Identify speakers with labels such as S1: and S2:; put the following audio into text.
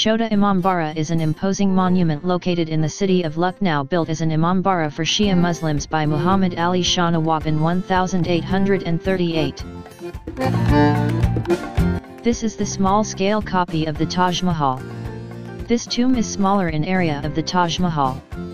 S1: Chota Imambara is an imposing monument located in the city of Lucknow, built as an Imambara for Shia Muslims by Muhammad Ali Shah Nawab in 1838. This is the small-scale copy of the Taj Mahal. This tomb is smaller in area of the Taj Mahal.